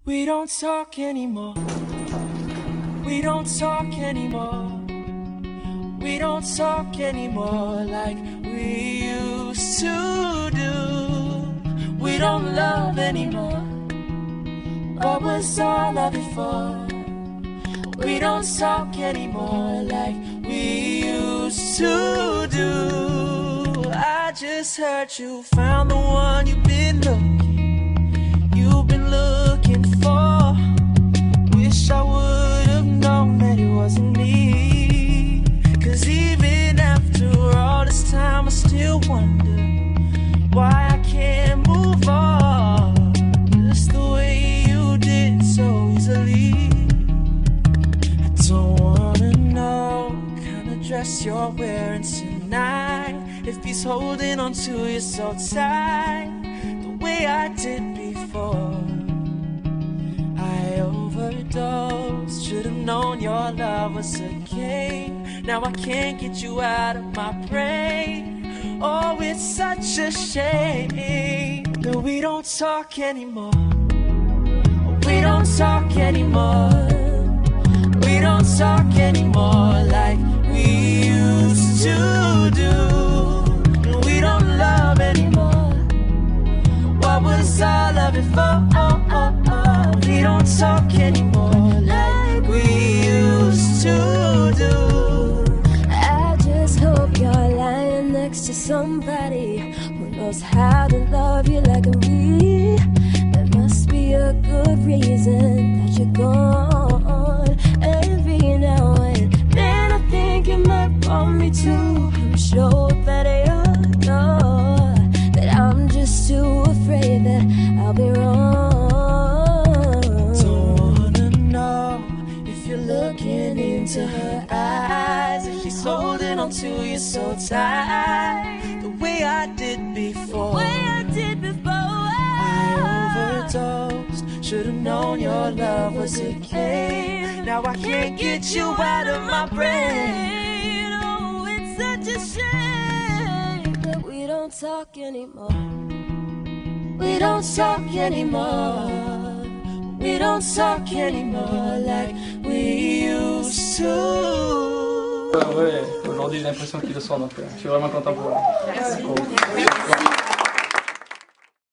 We don't talk anymore. We don't talk anymore. We don't talk anymore like we used to do. We don't love anymore. What was all of it for? We don't talk anymore like we used to do. I just heard you found the one you've been looking for. Wish I would've known that it wasn't me. 'Cause even after all this time I still wonder why I can't move on just the way you did so easily. I don't wanna know what kind of dress you're wearing tonight, if he's holding on to you so tight the way I did before. I overdosed, should've known your love was a game. Now I can't get you out of my brain. Oh, it's such a shame that we don't talk anymore. We don't talk anymore. We don't talk anymore like we used to do. We don't love anymore. What was all of it for? We don't talk anymore like we used to do. I just hope you're lying next to somebody who knows how to love you like me. There must be a good reason that you're gone every now and then. I think you might want me to show that you're gone, that I'm just too afraid that I'll be wrong. Looking into her eyes, if she's holding on to you so tight the way I did before. I overdosed, should've known your love was a game. Now I can't get you out of my brain. Oh, it's such a shame that we don't talk anymore. We don't talk anymore. We don't talk anymore like we used to. Ouais, aujourd'hui j'ai l'impression qu'il le sort, donc je suis vraiment content pour vous. Merci.